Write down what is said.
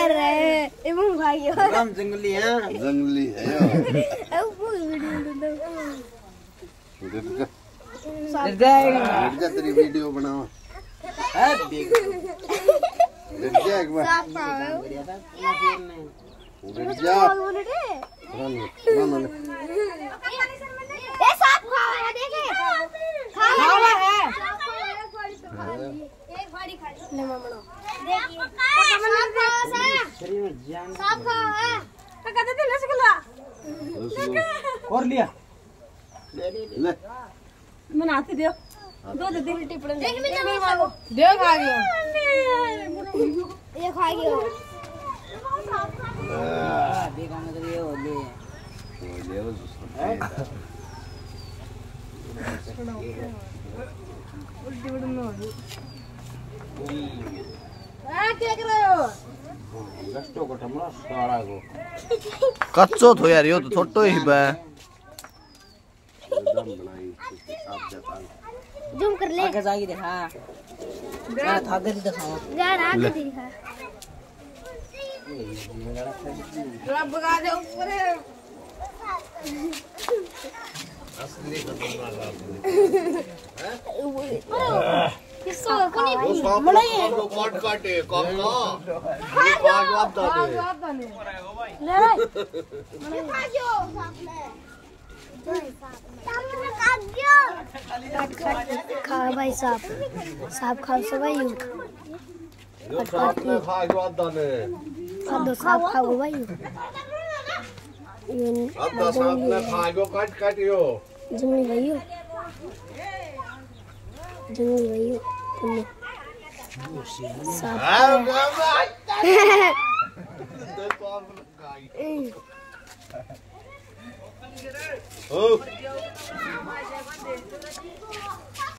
कर रहे हैं एवं भाई हम जंगली है अब वो वीडियो जा तेरी वीडियो बनाओ एक बार ये सांप खाओ है देखे खाओ है एक बारी खा ले मामा देखिए सांप खाओ है तो कहते थे रसगुल्ला और लिया ले मैं आते दियो दो दे दे टिपड़े देख मैं नहीं खाओ दे खा गयो ये खा गयो देखा मत ये हो ले उल्टी उड़ में क्या कर रहे हो गस्टो को ठमड़ा सारा को कच्चो थो यार यो तो छोटो ही बे दम बनाई आप जाता जूम कर ले आगे जाके दिखा मैं था दे दिखाओ यार आके दिखा रब लगा दे ऊपर असली खतरनाक किसको कोनी वो काट काटे कम ना ये काट आप दाने ले रे खा गयो सामने काट गयो खा भाई सांप खाओ सब भाई यो सांप ने खा गयो आप दाने खा दो सांप खाओ भाई अब तो सांप ने खा गयो काट काटियो जंगली भाइयों तुम सांप Oh.